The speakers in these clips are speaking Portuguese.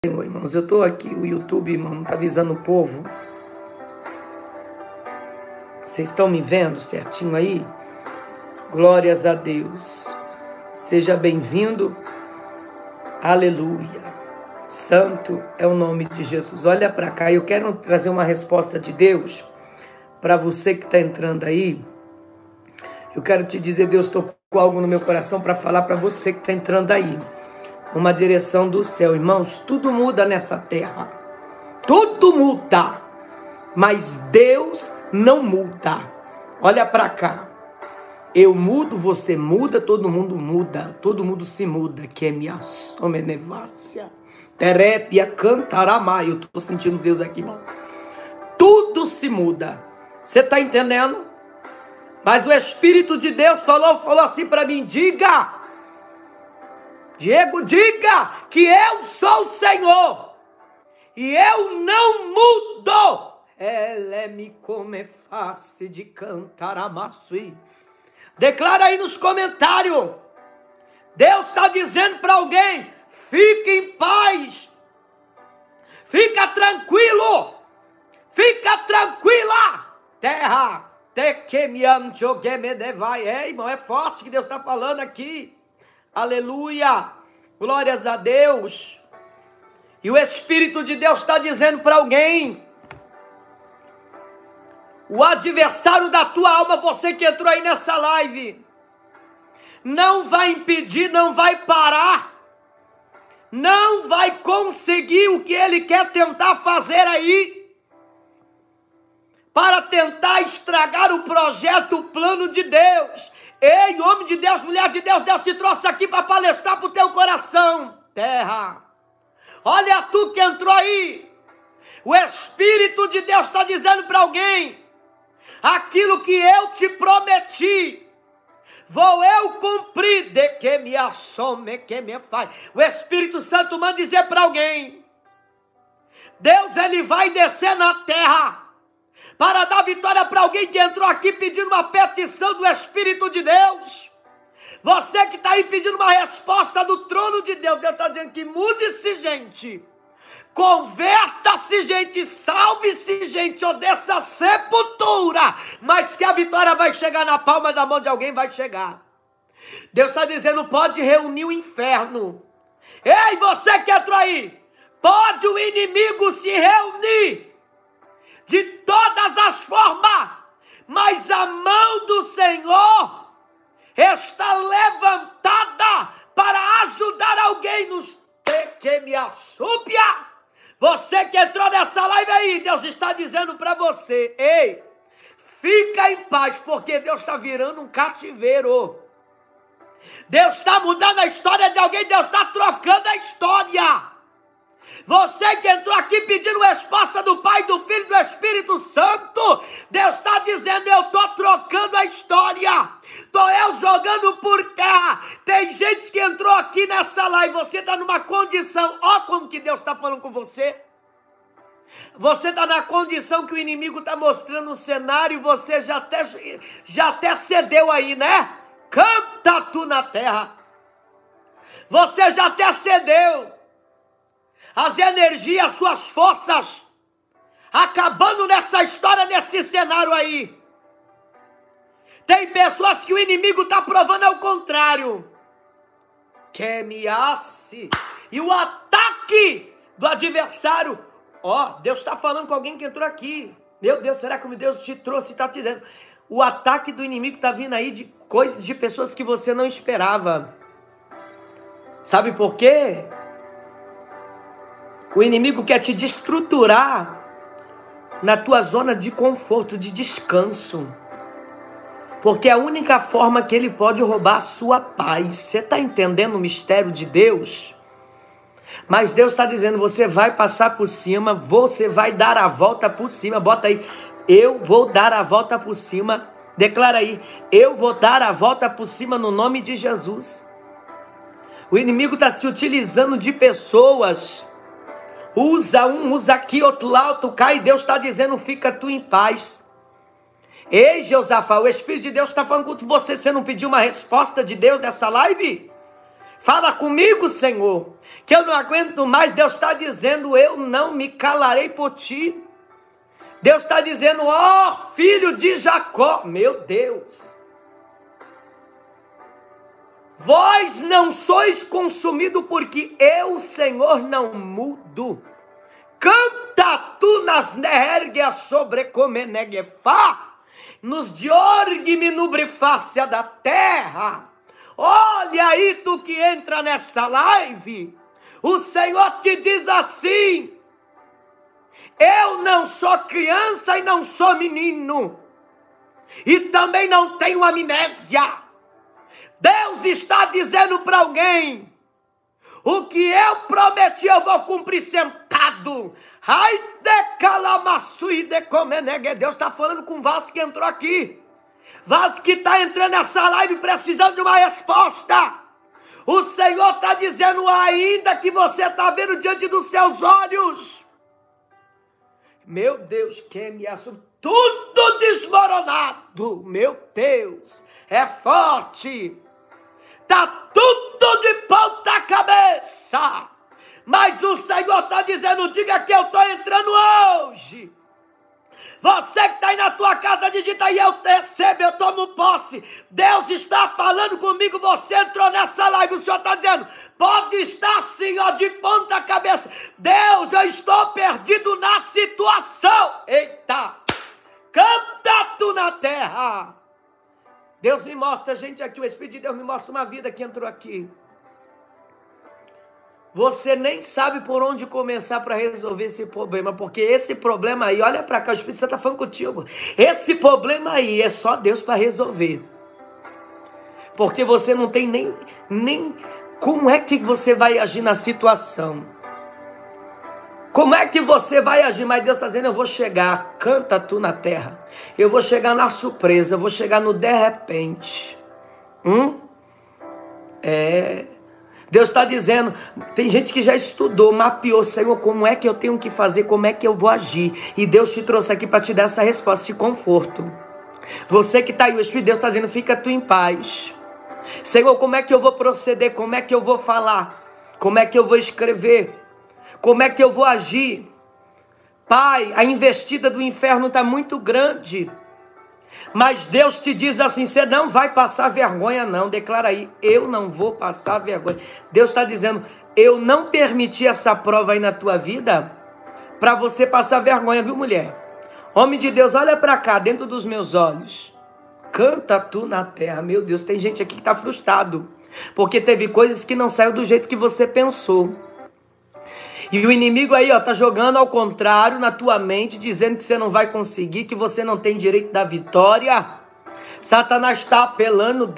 Irmãos, eu estou aqui, o YouTube, irmão, está avisando o povo. Vocês estão me vendo certinho aí? Glórias a Deus. Seja bem-vindo. Aleluia. Santo é o nome de Jesus. Olha para cá, eu quero trazer uma resposta de Deus para você que está entrando aí. Eu quero te dizer, Deus tocou algo no meu coração para falar para você que está entrando aí. Uma direção do céu, irmãos, tudo muda nessa terra, tudo muda, mas Deus não muda. Olha para cá, eu mudo, você muda, todo mundo se muda, que é minha somenevácia, terépia, cantaramá, eu tô sentindo Deus aqui, irmão, tudo se muda, você tá entendendo? Mas o Espírito de Deus falou assim para mim, Diego, diga que eu sou o Senhor e eu não mudo. Ela me come face de cantar amassui. Declara aí nos comentários. Deus está dizendo para alguém, fique em paz. Fica tranquilo. Fica tranquila. Terra, te que me anjo que me devai. Irmão, é forte que Deus está falando aqui. Aleluia, glórias a Deus. E o Espírito de Deus está dizendo para alguém, o adversário da tua alma, você que entrou aí nessa live, não vai impedir, não vai parar, não vai conseguir o que ele quer tentar fazer aí, para tentar estragar o projeto, o plano de Deus. Ei, homem de Deus, mulher de Deus, Deus te trouxe aqui para palestrar para o teu coração. Terra, olha tu que entrou aí. O Espírito de Deus está dizendo para alguém, aquilo que eu te prometi, vou eu cumprir, de que me assome, que me faz. O Espírito Santo manda dizer para alguém, Deus ele vai descer na terra, para dar vitória para alguém que entrou aqui pedindo uma petição do Espírito de Deus. Você que está aí pedindo uma resposta do trono de Deus. Deus está dizendo que mude-se, gente. Converta-se, gente. Salve-se, gente. Ou dessa sepultura. Mas que a vitória vai chegar na palma da mão de alguém, vai chegar. Deus está dizendo, pode reunir o inferno. Ei, você que entrou aí. Pode o inimigo se reunir de todas as formas, mas a mão do Senhor está levantada para ajudar alguém nos que me assúpia. Você que entrou nessa live aí, Deus está dizendo para você, ei, fica em paz, porque Deus está virando um cativeiro. Deus está mudando a história de alguém, Deus está trocando a história. Você que entrou aqui pedindo resposta do Pai, do Filho e do Espírito Santo, Deus está dizendo, eu estou trocando a história, estou eu jogando por terra. Tem gente que entrou aqui nessa live, você está numa condição, ó como que Deus está falando com você. Você está na condição que o inimigo está mostrando o cenário e você já até cedeu aí, né? Canta tu na terra. Você já até cedeu. As energias, as suas forças, acabando nessa história, nesse cenário aí. Tem pessoas que o inimigo está provando ao contrário. Que me asse. E o ataque do adversário. Ó, Deus está falando com alguém que entrou aqui. Meu Deus, será que Deus te trouxe e está dizendo? O ataque do inimigo está vindo aí de coisas, de pessoas que você não esperava. Sabe por quê? O inimigo quer te destruturar na tua zona de conforto, de descanso. Porque é a única forma que ele pode roubar a sua paz. Você está entendendo o mistério de Deus? Mas Deus está dizendo, você vai passar por cima, você vai dar a volta por cima. Bota aí, eu vou dar a volta por cima. Declara aí, eu vou dar a volta por cima no nome de Jesus. O inimigo está se utilizando de pessoas. Usa um, usa aqui, outro lá, outro cá, e Deus está dizendo, fica tu em paz. Ei, Josafá, o Espírito de Deus está falando com você não pediu uma resposta de Deus nessa live? Fala comigo, Senhor, que eu não aguento mais. Deus está dizendo, eu não me calarei por ti. Deus está dizendo, ó filho de Jacó, meu Deus, vós não sois consumido, porque eu, Senhor, não mudo. Canta tu nas nergues sobre comenegefá, nos diorgue-me nubrifácia da terra. Olha aí tu que entra nessa live, o Senhor te diz assim, eu não sou criança e não sou menino, e também não tenho amnésia. Deus está dizendo para alguém, o que eu prometi eu vou cumprir sentado. Ai de calamaçu e de comenegue. Deus está falando com o vaso que entrou aqui. Vaso que está entrando nessa live precisando de uma resposta. O Senhor está dizendo, ainda que você está vendo diante dos seus olhos, meu Deus, que me assusta, tudo desmoronado, meu Deus, é forte, está tudo de ponta cabeça, mas o Senhor está dizendo, diga que eu estou entrando hoje. Você que está aí na tua casa, digita aí, eu recebo, eu tomo posse. Deus está falando comigo, você entrou nessa live, o Senhor está dizendo, pode estar, Senhor, de ponta cabeça. Deus, eu estou perdido na situação. Eita, canta tu na terra. Deus me mostra, gente, aqui, o Espírito de Deus me mostra uma vida que entrou aqui. Você nem sabe por onde começar para resolver esse problema, porque esse problema aí, olha para cá, o Espírito Santo está falando contigo, esse problema aí é só Deus para resolver, porque você não tem nem como é que você vai agir na situação, como é que você vai agir, mas Deus está dizendo, eu vou chegar, canta tu na terra, eu vou chegar na surpresa, eu vou chegar no de repente, Deus está dizendo, tem gente que já estudou, mapeou, Senhor, como é que eu tenho que fazer, como é que eu vou agir, e Deus te trouxe aqui para te dar essa resposta de conforto. Você que está aí, o Espírito de Deus está dizendo, fica tu em paz. Senhor, como é que eu vou proceder, como é que eu vou falar, como é que eu vou escrever, como é que eu vou agir? Pai, a investida do inferno está muito grande, mas Deus te diz assim, você não vai passar vergonha não, declara aí, eu não vou passar vergonha. Deus está dizendo, eu não permiti essa prova aí na tua vida, para você passar vergonha, viu mulher? Homem de Deus, olha para cá, dentro dos meus olhos, canta tu na terra. Meu Deus, tem gente aqui que está frustrado, porque teve coisas que não saíram do jeito que você pensou. E o inimigo aí, ó, tá jogando ao contrário na tua mente, dizendo que você não vai conseguir, que você não tem direito da vitória. Satanás está apelando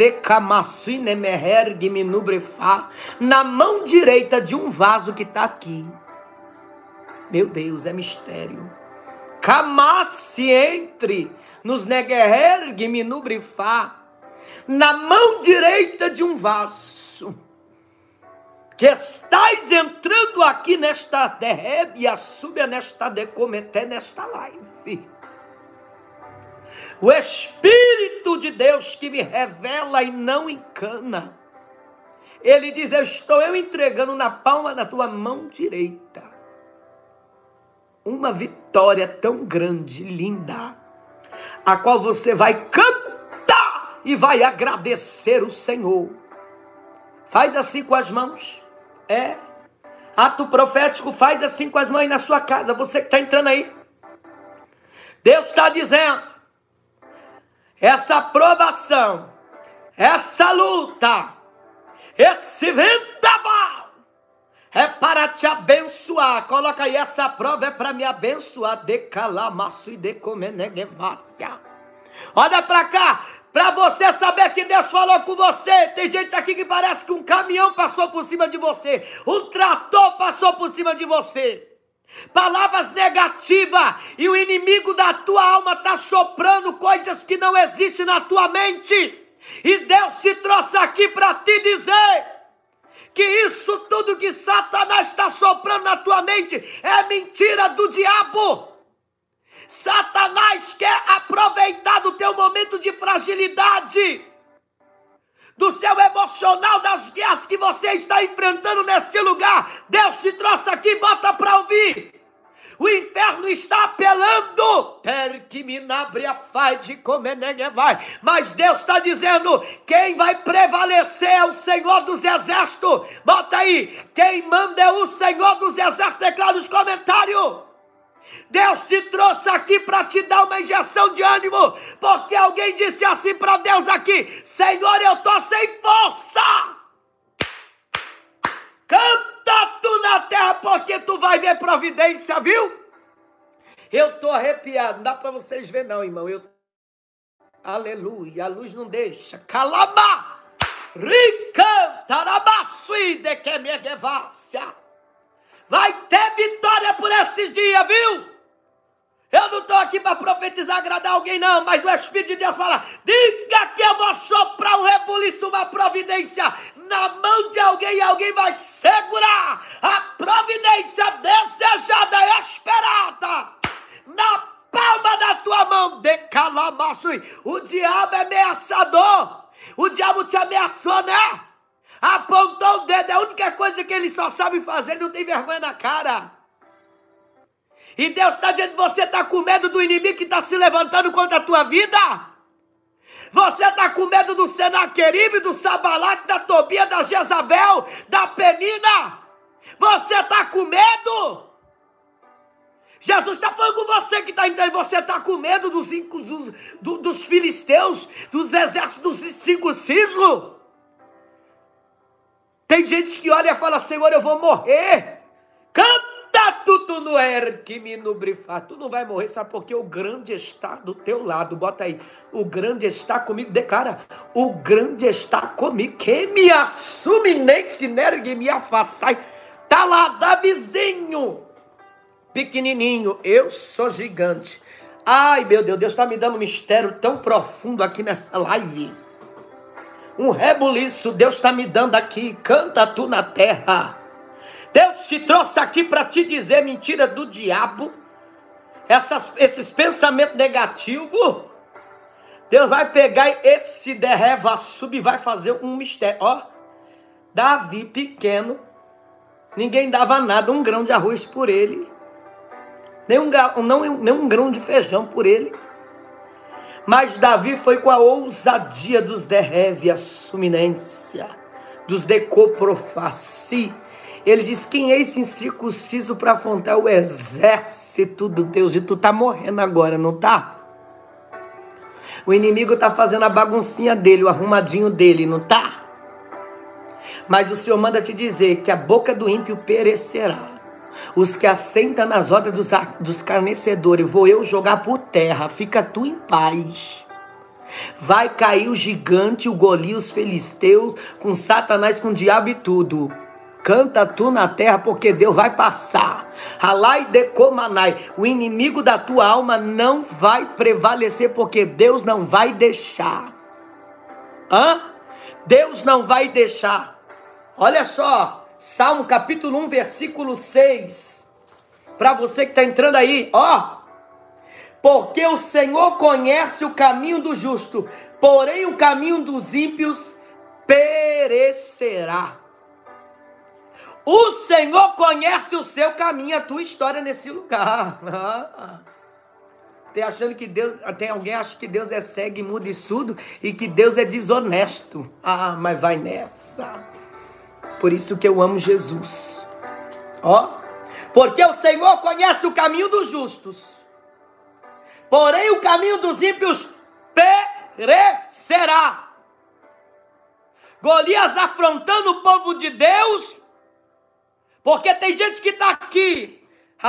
na mão direita de um vaso que está aqui. Meu Deus, é mistério. Camasse entre nos negergminubrifá, na mão direita de um vaso. Que estais entrando aqui nesta derrébia, súbia nesta decometé, nesta live. O Espírito de Deus que me revela e não encana. Ele diz, eu entregando na palma da tua mão direita. Uma vitória tão grande, linda, a qual você vai cantar e vai agradecer o Senhor. Faz assim com as mãos. Ato profético, faz assim com as mãos na sua casa, você que está entrando aí. Deus está dizendo, essa provação, essa luta, esse vendaval, é para te abençoar. Coloca aí, essa prova é para me abençoar. Decalamaço e decomenegevácia. Olha para cá. Para você saber que Deus falou com você. Tem gente aqui que parece que um caminhão passou por cima de você. Um trator passou por cima de você. Palavras negativas. E o inimigo da tua alma está soprando coisas que não existem na tua mente. E Deus te trouxe aqui para te dizer que isso tudo que Satanás está soprando na tua mente é mentira do diabo. Satanás quer aproveitar do teu momento de fragilidade, do seu emocional, das guerras que você está enfrentando nesse lugar. Deus te trouxe aqui, bota para ouvir. O inferno está apelando. Mas Deus está dizendo, quem vai prevalecer é o Senhor dos Exércitos. Bota aí, quem manda é o Senhor dos Exércitos, declara nos comentários. Deus te trouxe aqui para te dar uma injeção de ânimo, porque alguém disse assim para Deus aqui, Senhor, eu estou sem força. Canta tu na terra, porque tu vai ver providência, viu? Eu estou arrepiado, não dá para vocês verem não, irmão. Aleluia, a luz não deixa. Calama, ricantarabasui de que me gevácia. Vai ter vitória por esses dias, viu? Eu não estou aqui para profetizar, agradar alguém não, mas o Espírito de Deus fala, diga que eu vou soprar um rebuliço, uma providência na mão de alguém e alguém vai segurar a providência desejada e esperada na palma da tua mão. De calamaçui. O diabo é ameaçador, o diabo te ameaçou, né? Apontou o dedo, é a única coisa que ele só sabe fazer, ele não tem vergonha na cara. E Deus está dizendo, você está com medo do inimigo que está se levantando contra a tua vida? Você está com medo do Senaqueribe, do Sabalaque, da Tobia, da Jezabel, da Penina? Você está com medo? Jesus está falando com você que está entendendo. Você está com medo dos filisteus, dos exércitos dos circuncisos? Tem gente que olha e fala, Senhor, eu vou morrer. Canta tu no que me nubrifar. Tu não vai morrer, sabe por quê? O grande está do teu lado. Bota aí, o grande está comigo. Declara, o grande está comigo. Quem me assume, nem se nergue, me afastai. Tá lá, Davizinho, pequenininho, eu sou gigante. Ai, meu Deus, Deus está me dando um mistério tão profundo aqui nessa live. Um rebuliço Deus está me dando aqui. Canta tu na terra. Deus te trouxe aqui para te dizer mentira do diabo. Esses pensamentos negativos. Deus vai pegar esse derreva sub e vai fazer um mistério. Ó, Davi pequeno, ninguém dava nada, um grão de arroz por ele. Nem um grão de feijão por ele. Mas Davi foi com a ousadia dos derreve, suminência, dos decoprofaci. Ele diz, quem é esse incircunciso para afrontar o exército do Deus? E tu tá morrendo agora, não tá? O inimigo tá fazendo a baguncinha dele, o arrumadinho dele, não tá? Mas o Senhor manda te dizer que a boca do ímpio perecerá. Os que assentam nas rodas dos carnecedores, vou eu jogar por terra, fica tu em paz. Vai cair o gigante, o Golias, os filisteus, com Satanás, com o diabo e tudo. Canta tu na terra, porque Deus vai passar. Alai decomanai, o inimigo da tua alma não vai prevalecer, porque Deus não vai deixar. Deus não vai deixar. Olha só. Salmo capítulo 1, versículo 6. Para você que está entrando aí, ó. Porque o Senhor conhece o caminho do justo, porém o caminho dos ímpios perecerá. O Senhor conhece o seu caminho, a tua história nesse lugar. Tem alguém acha que Deus é cego, mudo e surdo e que Deus é desonesto. Mas vai nessa. Por isso que eu amo Jesus. Porque o Senhor conhece o caminho dos justos, porém o caminho dos ímpios perecerá. Golias afrontando o povo de Deus, porque tem gente que está aqui.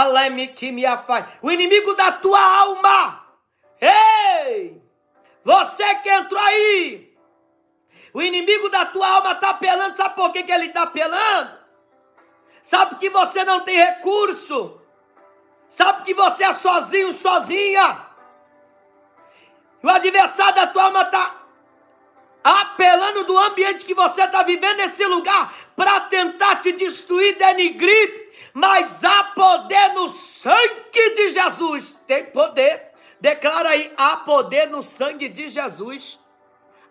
O inimigo da tua alma. Ei! Você que entrou aí. O inimigo da tua alma está apelando, sabe por que ele está apelando? Sabe que você não tem recurso? Sabe que você é sozinho, sozinha? O adversário da tua alma está apelando do ambiente que você está vivendo nesse lugar para tentar te destruir, denigrir, mas há poder no sangue de Jesus. Tem poder. Declara aí, há poder no sangue de Jesus.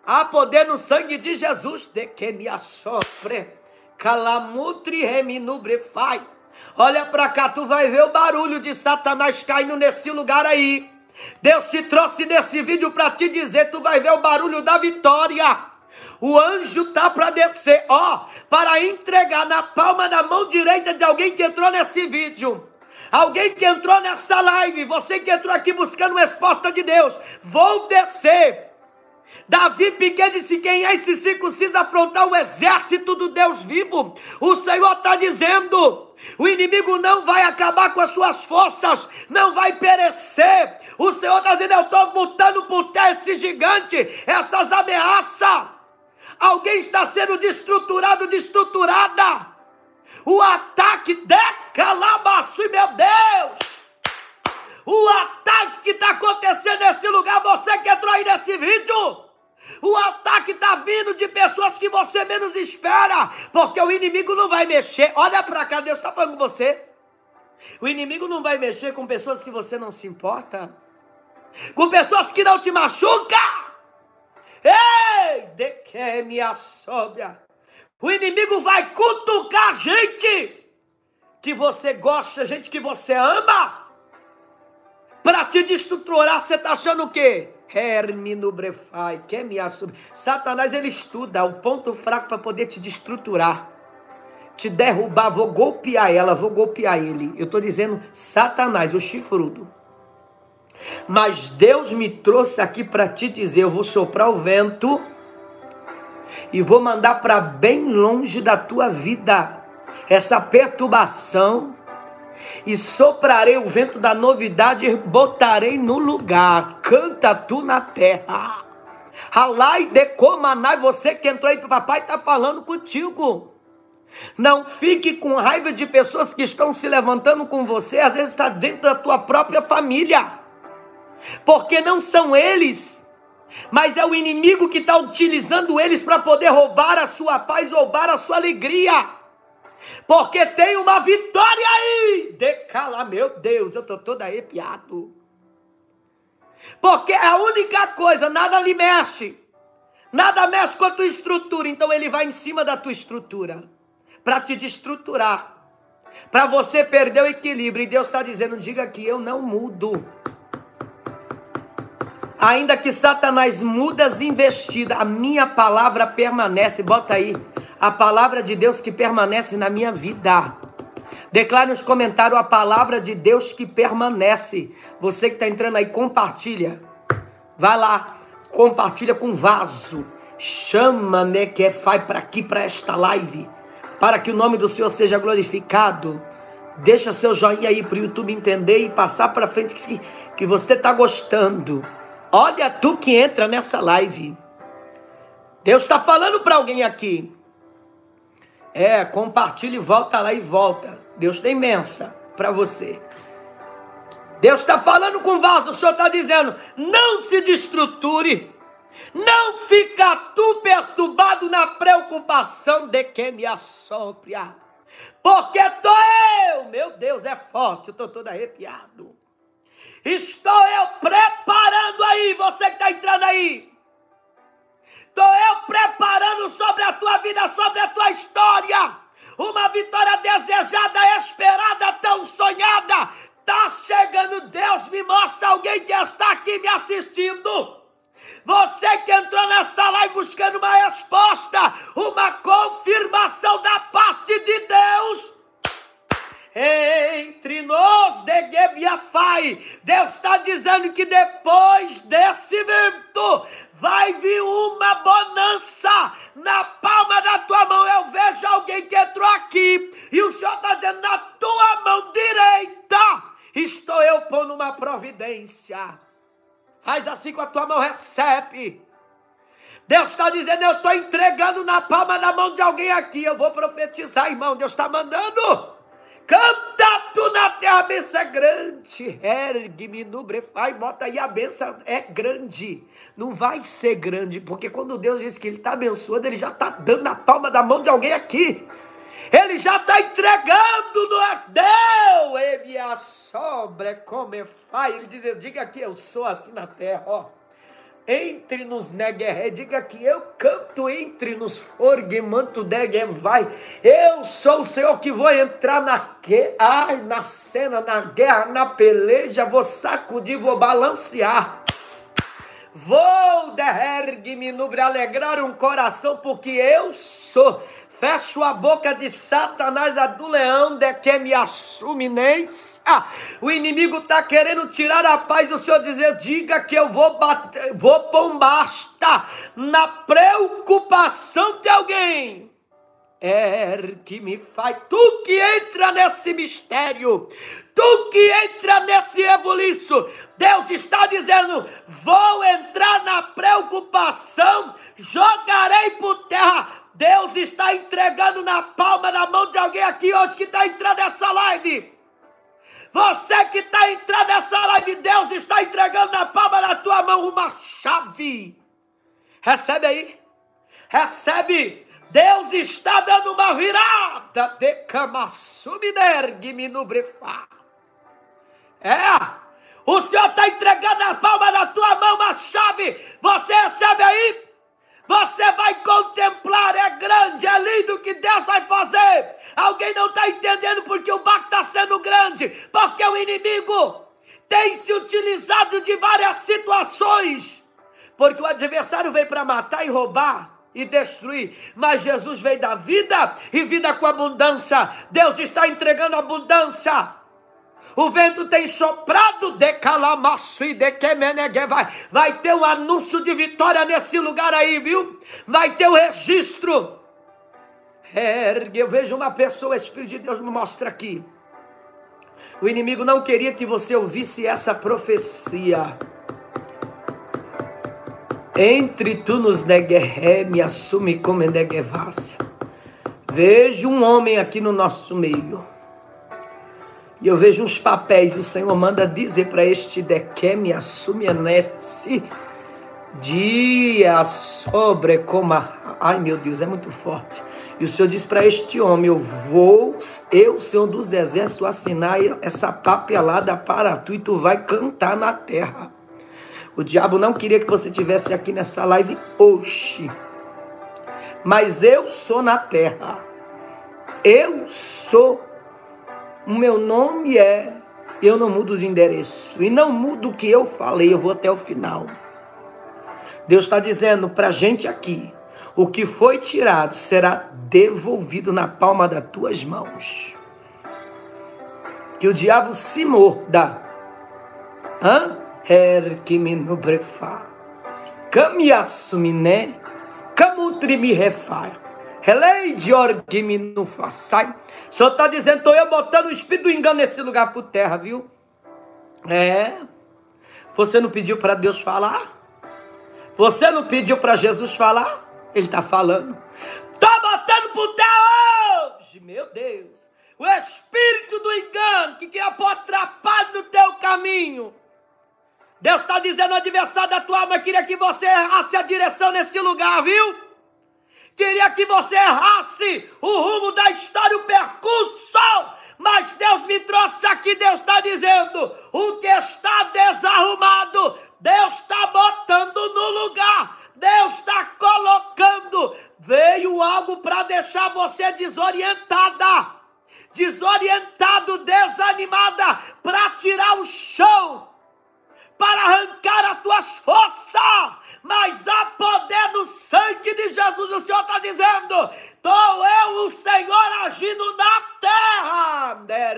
Há poder no sangue de Jesus. De que me assopre. Calamutri reminubre fai. Olha para cá, tu vai ver o barulho de Satanás caindo nesse lugar aí. Deus te trouxe nesse vídeo para te dizer, tu vai ver o barulho da vitória. O anjo tá para descer, para entregar na palma da mão direita de alguém que entrou nesse vídeo. Alguém que entrou nessa live, você que entrou aqui buscando resposta de Deus. Vou descer. Davi Piquet disse, quem é esse circunciso afrontar o exército do Deus vivo? O Senhor está dizendo, o inimigo não vai acabar com as suas forças, não vai perecer. O Senhor está dizendo, eu estou botando por terra esse gigante, essas ameaças. Alguém está sendo destruturado, destruturada. O ataque de Calabaçu, meu Deus. O ataque que está acontecendo nesse lugar, você que entrou aí nesse vídeo. O ataque está vindo de pessoas que você menos espera, porque o inimigo não vai mexer. Olha para cá, Deus está falando com você. O inimigo não vai mexer com pessoas que você não se importa, com pessoas que não te machucam. Ei, de que me assobra. O inimigo vai cutucar gente que você gosta, gente que você ama, para te destruturar. Você está achando o quê? Satanás, ele estuda o ponto fraco para poder te destruturar, te derrubar. Vou golpear ela, vou golpear ele. Eu estou dizendo Satanás, o chifrudo. Mas Deus me trouxe aqui para te dizer, eu vou soprar o vento e vou mandar para bem longe da tua vida essa perturbação, e soprarei o vento da novidade e botarei no lugar. Canta tu na terra. Alai de comanai, você que entrou aí, papai está falando contigo. Não fique com raiva de pessoas que estão se levantando com você, às vezes está dentro da tua própria família, porque não são eles, mas é o inimigo que está utilizando eles para poder roubar a sua paz, roubar a sua alegria. Porque tem uma vitória aí. Decala, meu Deus, eu estou todo arrepiado. Porque é a única coisa, nada lhe mexe. Nada mexe com a tua estrutura. Então ele vai em cima da tua estrutura para te destruturar, para você perder o equilíbrio. E Deus está dizendo, diga que eu não mudo. Ainda que Satanás mude as investidas, a minha palavra permanece. Bota aí. A palavra de Deus que permanece na minha vida. Declare nos comentários a palavra de Deus que permanece. Você que está entrando aí, compartilha. Vai lá, compartilha com vaso. Chama, né, que faz para aqui, para esta live, para que o nome do Senhor seja glorificado. Deixa seu joinha aí para o YouTube entender e passar para frente que você está gostando. Olha tu que entra nessa live. Deus está falando para alguém aqui. Compartilha e volta lá e volta. Deus tem imensa para você. Deus está falando com o vaso. O Senhor está dizendo, não se destruture. Não fica tu perturbado na preocupação de que me assopra. Porque estou eu. Meu Deus, é forte. Eu estou todo arrepiado. Estou eu preparando aí. Você que está entrando aí. Estou eu preparando sobre a tua vida, sobre a tua história, uma vitória desejada, esperada, tão sonhada. Está chegando, Deus me mostra alguém que está aqui me assistindo. Você que entrou nessa live buscando uma resposta, uma confirmação da parte de Deus. Entre nós de Gebiafai, Deus está dizendo que depois desse vento vai vir uma bonança na palma da tua mão. Eu vejo alguém que entrou aqui e o Senhor está dizendo, na tua mão direita estou eu pondo uma providência. Faz assim com a tua mão, recebe. Deus está dizendo, eu estou entregando na palma da mão de alguém aqui. Eu vou profetizar, irmão. Deus está mandando. Canta tu na terra, a bênção é grande. Ergue-me no brefai, bota aí, a bênção é grande. Não vai ser grande, porque quando Deus diz que Ele está abençoando, Ele já está dando na palma da mão de alguém aqui. Ele já está entregando, não é Deus. E me sobra como faz. Ele diz, diga aqui, eu sou assim na terra, ó. Entre nos neguerre, diga que eu canto entre nos forgemanto vai. Eu sou o Senhor que vou entrar na cena, na guerra, na peleja, vou sacudir, vou balancear. Vou derergue-me nubre, alegrar um coração, porque eu sou. Fecho a boca de Satanás, a do leão, de que me assume nem. O inimigo está querendo tirar a paz do Senhor, dizer, diga que eu vou bater, vou pôr basta na preocupação de alguém. Que me faz, tu que entra nesse mistério, tu que entra nesse rebuliço, Deus está dizendo, vou entrar na preocupação, jogarei por terra. Deus está entregando na palma da mão de alguém aqui hoje que está entrando nessa live. Você que está entrando nessa live, Deus está entregando na palma da tua mão uma chave. Recebe aí. Recebe. Deus está dando uma virada. De camassuminergue-me no brefá. O Senhor está entregando na palma da tua mão uma chave. Você recebe aí. Você vai contemplar, é grande, é lindo o que Deus vai fazer. Alguém não está entendendo porque o barco está sendo grande, porque o inimigo tem se utilizado de várias situações, porque o adversário veio para matar e roubar e destruir, mas Jesus veio dar vida e vida com abundância. Deus está entregando abundância. O vento tem soprado de calamaço e de quemenegue. Vai ter um anúncio de vitória nesse lugar aí, viu? Vai ter um registro. Eu vejo uma pessoa, o Espírito de Deus me mostra aqui. O inimigo não queria que você ouvisse essa profecia. Entre tu nos neguerre, me assume como neguevácia. Vejo um homem aqui no nosso meio. E eu vejo uns papéis, o Senhor manda dizer para este deque me assume nesse dia sobre como ai meu Deus, é muito forte. E o Senhor diz para este homem, eu, Senhor dos Exércitos, assinar essa papelada para tu e tu vai cantar na terra. O diabo não queria que você estivesse aqui nessa live hoje, mas eu sou na terra, eu sou. O meu nome eu não mudo de endereço. E não mudo o que eu falei, eu vou até o final. Deus está dizendo para a gente aqui, o que foi tirado será devolvido na palma das tuas mãos. Que o diabo se morda. Que no brefá. Camiassumine, camutri me refai. Relei de orgimi no façai. O Senhor está dizendo, estou eu botando o espírito do engano nesse lugar por terra, viu? Você não pediu para Deus falar? Você não pediu para Jesus falar? Ele está falando. Estou botando por terra hoje, meu Deus. O espírito do engano que quer pôr atrapalho no teu caminho. Deus está dizendo ao adversário da tua alma, queria que você errasse a direção nesse lugar, viu? Queria que você errasse o rumo da história, o percurso. Mas Deus me trouxe aqui, Deus está dizendo, o que está desarrumado, Deus está botando no lugar. Deus está colocando. Veio algo para deixar você desorientada. Desorientado, desanimada, para tirar o chão, para arrancar as tuas forças. Mas há poder no sangue de Jesus. O Senhor está dizendo, estou eu, o Senhor, agindo na terra.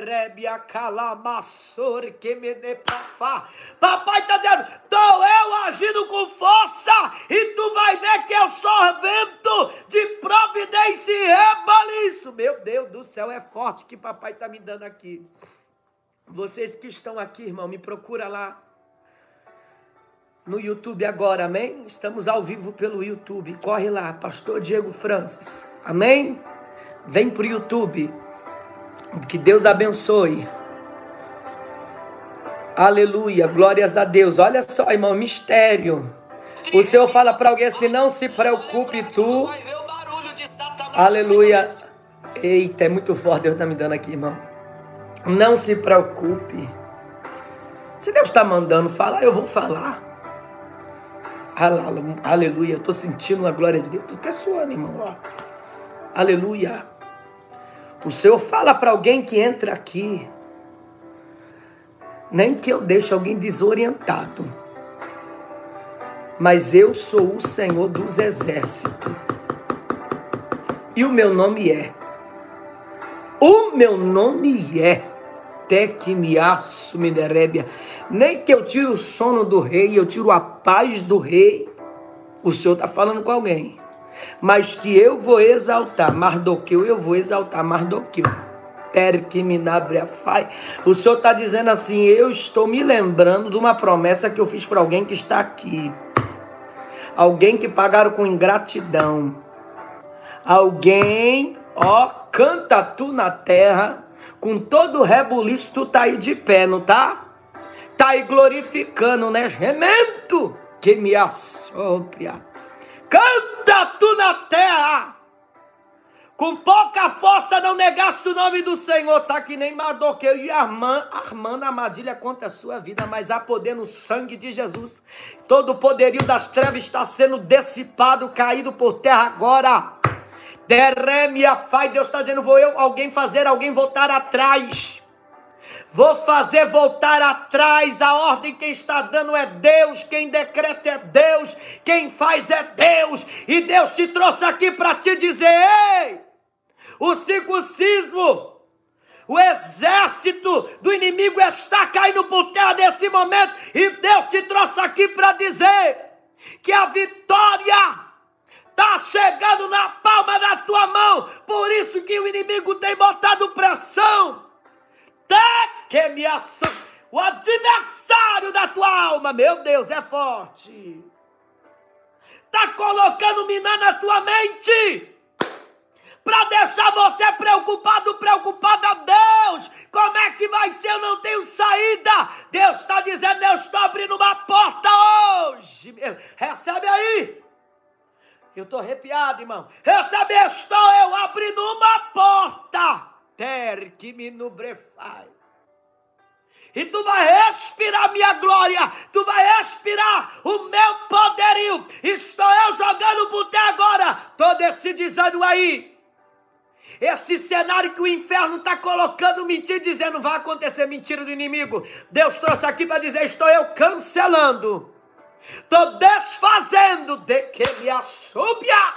Papai está dizendo, estou eu agindo com força. E tu vai ver que eu sou vento de providência e reboliço. Meu Deus do céu, é forte que papai está me dando aqui. Vocês que estão aqui, irmão, me procura lá no YouTube agora, amém? Estamos ao vivo pelo YouTube. Corre lá, Pastor Diego Francis, amém? Vem pro YouTube. Que Deus abençoe. Aleluia, glórias a Deus. Olha só, irmão, mistério. O Senhor fala para alguém assim, não se preocupe tu. Aleluia. Eita, é muito forte, Deus está me dando aqui, irmão. Não se preocupe. Se Deus está mandando falar, eu vou falar. Aleluia. Eu estou sentindo a glória de Deus. Tu tá suando, irmão. Ó. Aleluia. O Senhor fala para alguém que entra aqui. Nem que eu deixe alguém desorientado. Mas eu sou o Senhor dos exércitos. E o meu nome é. Tequimiaço Minerébia. Nem que eu tire o sono do rei, eu tiro a paz do rei. O Senhor está falando com alguém. Mas que eu vou exaltar Mardoqueu, eu vou exaltar Mardoqueu. O Senhor está dizendo assim, eu estou me lembrando de uma promessa que eu fiz para alguém que está aqui. Alguém que pagaram com ingratidão. Alguém, ó, canta tu na terra, com todo o rebuliço tu tá aí de pé, não tá? Tá aí glorificando, né? Gemento que me assopra. Canta tu na terra, com pouca força não negaste o nome do Senhor, tá que nem Mardoqueu e armando a armadilha contra a sua vida, mas há poder no sangue de Jesus. Todo o poderio das trevas está sendo dissipado, caído por terra agora. Deus está dizendo, alguém fazer alguém voltar atrás. Vou fazer voltar atrás. A ordem quem está dando é Deus, quem decreta é Deus, quem faz é Deus. E Deus te trouxe aqui para te dizer, ei, o circuncismo, o exército do inimigo está caindo por terra nesse momento. E Deus te trouxe aqui para dizer que a vitória está chegando na palma da tua mão. Por isso que o inimigo tem botado pressão. O adversário da tua alma, meu Deus, é forte. Está colocando minar na tua mente. Para deixar você preocupada. Deus, como é que vai ser? Eu não tenho saída. Deus está dizendo, eu estou abrindo uma porta hoje. Recebe aí. Eu estou arrepiado, irmão. Recebe, estou eu abrindo uma porta. E tu vai respirar minha glória. Tu vai respirar o meu poderio. Estou eu jogando por terra agora. Todo esse desânimo aí. Esse cenário que o inferno está colocando mentira, dizendo vai acontecer mentira do inimigo. Deus trouxe aqui para dizer, estou eu cancelando. Estou desfazendo de que me assúbia.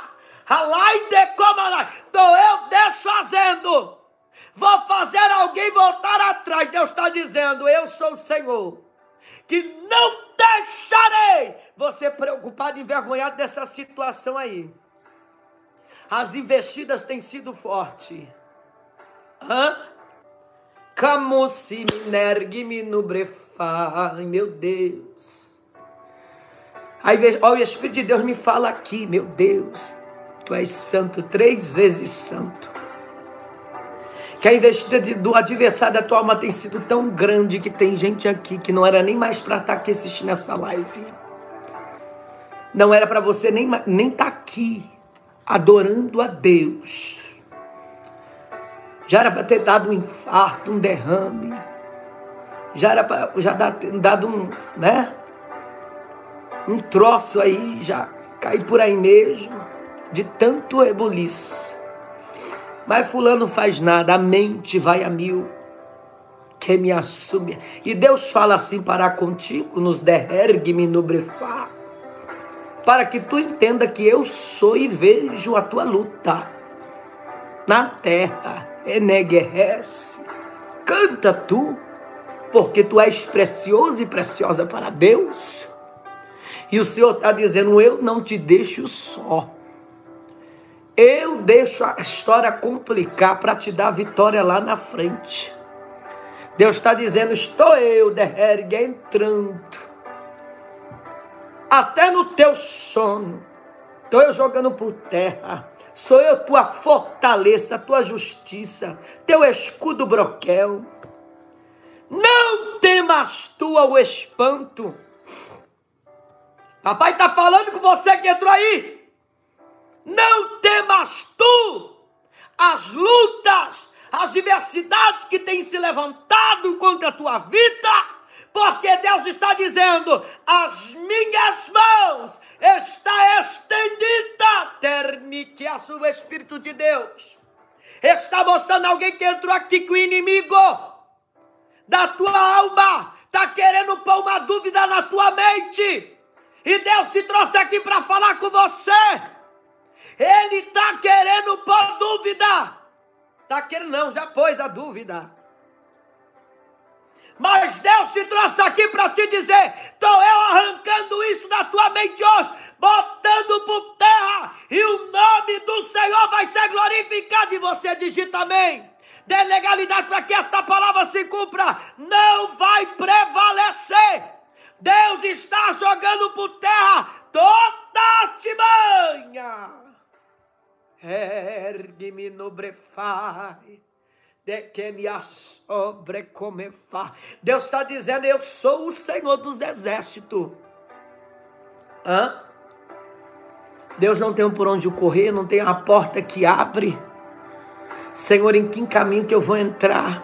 Estou eu desfazendo. Vou fazer alguém voltar atrás. Deus está dizendo, eu sou o Senhor, que não deixarei você preocupado e envergonhado dessa situação aí. As investidas têm sido fortes. Camusi minergimi no brefa. Ai, meu Deus. Aí o Espírito de Deus me fala aqui, meu Deus, tu és santo, 3 vezes santo. Que a investida do adversário da tua alma tem sido tão grande que tem gente aqui que não era nem mais para estar aqui assistindo essa live. Não era para você nem estar aqui adorando a Deus. Já era para ter dado um infarto, um derrame. Já era para dado um, né? Um troço aí, já cair por aí mesmo, de tanto rebuliço. Mas fulano não faz nada, a mente vai a mil, que me assume. E Deus fala assim para contigo, nos derergue-me no brefá, para que tu entenda que eu sou e vejo a tua luta na terra. Eneguerrece, canta tu, porque tu és precioso e preciosa para Deus. E o Senhor está dizendo, eu não te deixo só. Eu deixo a história complicar para te dar vitória lá na frente. Deus está dizendo, estou eu, derergue, entrando. Até no teu sono. Estou eu jogando por terra. Sou eu tua fortaleza, tua justiça, teu escudo broquel. Não temas tu ao espanto. Papai está falando com você que entrou aí. Não temas tu as lutas, as diversidades que têm se levantado contra a tua vida, Porque Deus está dizendo, as minhas mãos está estendida. Termique a o Espírito de Deus. Está mostrando alguém que entrou aqui que o inimigo da tua alma está querendo pôr uma dúvida na tua mente. E Deus te trouxe aqui para falar com você. Ele está querendo pôr dúvida. Está querendo não, já pôs a dúvida. Mas Deus te trouxe aqui para te dizer, estou eu arrancando isso da tua mente hoje, botando por terra, e o nome do Senhor vai ser glorificado. E você digita amém. Dê legalidade para que esta palavra se cumpra. Não vai prevalecer. Deus está jogando por terra toda artimanha. Ergue-me no brefai. De que me sobrecomefar. Deus está dizendo, eu sou o Senhor dos exércitos. Deus não tem por onde correr, não tem a porta que abre. Senhor, em que caminho que eu vou entrar?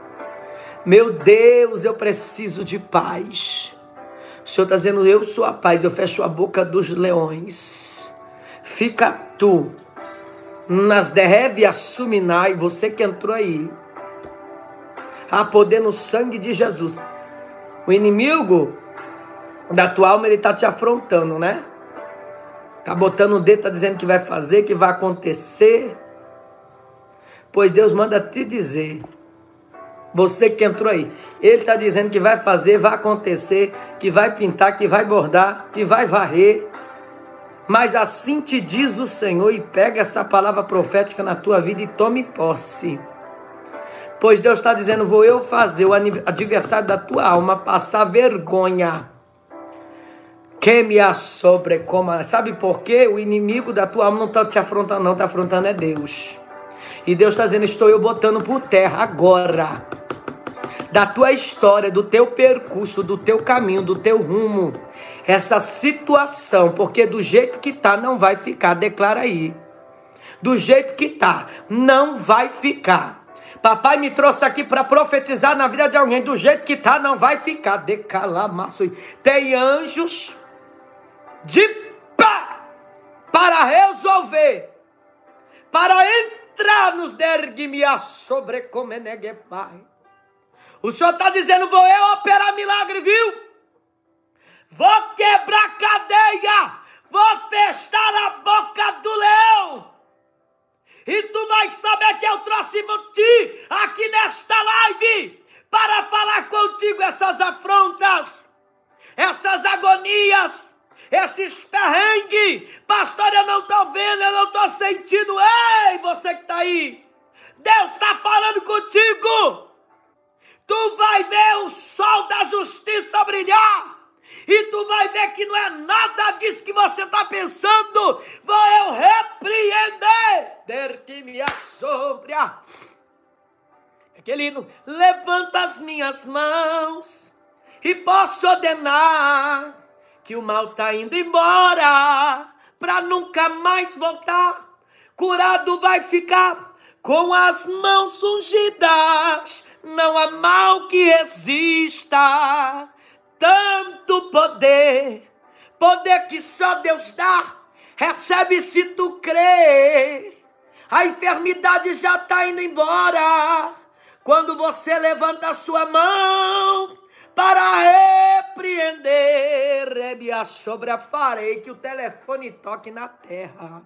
Meu Deus, eu preciso de paz. O Senhor está dizendo, eu sou a paz, eu fecho a boca dos leões. Fica tu nas derreve assuminai, você que entrou aí, a poder no sangue de Jesus. O inimigo da tua alma, ele está te afrontando, né? Está botando o dedo, está dizendo que vai fazer, que vai acontecer. Pois Deus manda te dizer, você que entrou aí, Ele está dizendo que vai fazer, vai acontecer, que vai pintar, que vai bordar, que vai varrer. Mas assim te diz o Senhor, e pega essa palavra profética na tua vida e tome posse. Pois Deus está dizendo, vou eu fazer o adversário da tua alma passar vergonha. Que me sobrecoma. Sabe por quê? O inimigo da tua alma não está te afrontando, não. Está afrontando é Deus. E Deus está dizendo, estou eu botando por terra agora. Da tua história, do teu percurso, do teu caminho, do teu rumo. Essa situação, porque do jeito que tá, não vai ficar. Declara aí. Do jeito que tá, não vai ficar. Papai me trouxe aqui para profetizar na vida de alguém. Do jeito que tá, não vai ficar. Decalamaço. Tem anjos de pá para resolver, para entrar nos derguimia sobre comenegefai. O Senhor está dizendo, vou eu operar milagre, viu? Vou quebrar cadeia, vou fechar a boca do leão. E tu vai saber que eu trouxe ti aqui nesta live para falar contigo essas afrontas, essas agonias, esses perrengues. Pastor, eu não estou vendo, eu não estou sentindo. Ei, você que está aí, Deus está falando contigo. Tu vai ver o sol da justiça brilhar. E tu vai ver que não é nada disso que você está pensando. Vou eu repreender. Der que me assombra. Aquele hino. Levanta as minhas mãos e posso ordenar que o mal está indo embora para nunca mais voltar. Curado vai ficar com as mãos ungidas. Não há mal que exista. Tanto poder, poder que só Deus dá, recebe se tu crer. A enfermidade já está indo embora, quando você levanta a sua mão para repreender. Rebia sobre a farei, que o telefone toque na terra.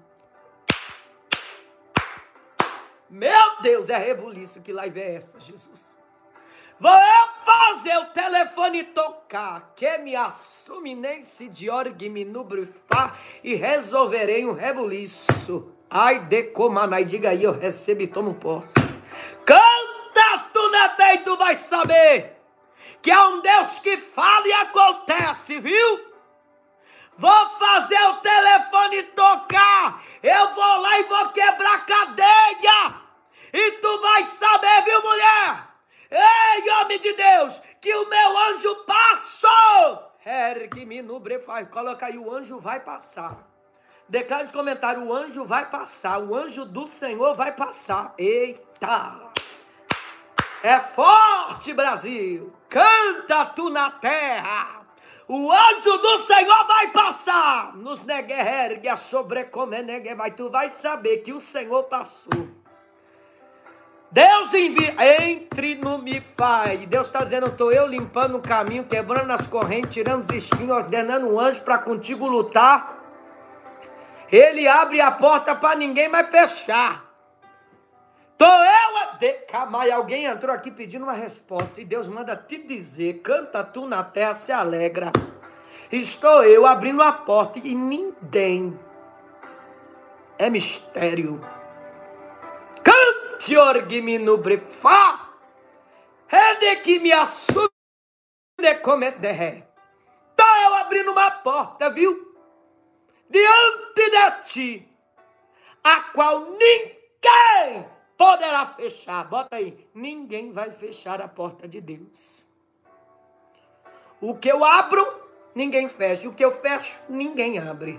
Meu Deus, é rebuliço, que live é essa, Jesus? Vou eu fazer o telefone tocar, que me assuminense de orgue-me no brifar e resolverei um rebuliço. Ai de comanai, diga aí, eu recebo e tomo posse. Canta tu na terra e tu vai saber que é um Deus que fala e acontece, viu? Vou fazer o telefone tocar, eu vou lá e vou quebrar a cadeia. E tu vai saber, viu, mulher? Ei, homem de Deus, que o meu anjo passou. Ergue-me no brefai. Coloca aí, o anjo vai passar. Declare nos comentários, o anjo vai passar. O anjo do Senhor vai passar. Eita! É forte, Brasil! canta tu na terra. O anjo do Senhor vai passar nos neguergue sobre comenegue, vai, tu vai saber que o Senhor passou. Deus envia, entre no me faz. Deus está dizendo, estou eu limpando o caminho, quebrando as correntes, tirando os espinhos, ordenando um anjo para contigo lutar. Ele abre a porta para ninguém mais fechar. Estou eu a decamar. Alguém entrou aqui pedindo uma resposta e Deus manda te dizer, canta tu na terra, se alegra. Estou eu abrindo a porta e ninguém. É mistério. Cante orgimi no brefá. Rede que me assume de cometer. Estou eu abrindo uma porta, viu? Diante de ti, a qual ninguém poderá fechar. Bota aí, ninguém vai fechar a porta de Deus. O que eu abro, ninguém fecha. O que eu fecho, ninguém abre.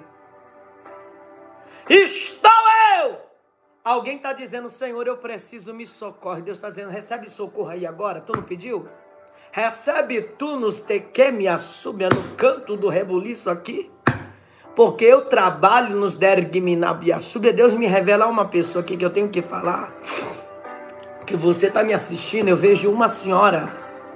Estou eu. Alguém está dizendo, Senhor, eu preciso, me socorre. Deus está dizendo, recebe socorro aí agora. Tu não pediu? Recebe tu nos tequeme a súbia no canto do rebuliço aqui. Porque eu trabalho nos derguiminabiaçúbia. Deus me revela uma pessoa aqui que eu tenho que falar. Que você está me assistindo. Eu vejo uma senhora.